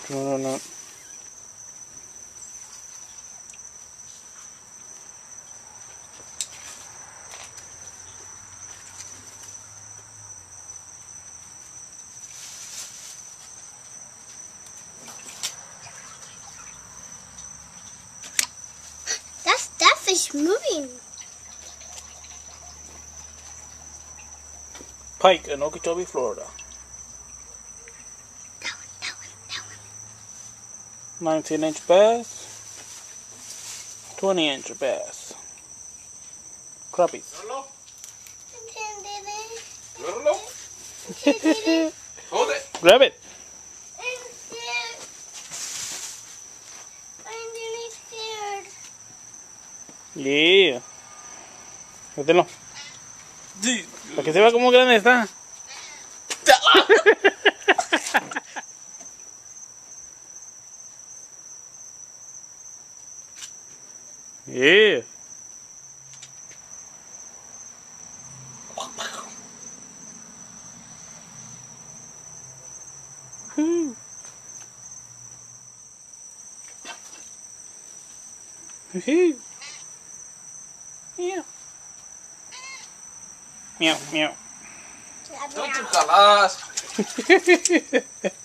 No. That fish moving. Pike in Okeechobee, Florida. That one. 19-inch bass. 20-inch bass. Crappies. Hold it. Grab it. Yeah. Mételo. Para que se vea cómo grande está. Yeah. Yeah. Meow, meow. Don't you jalas.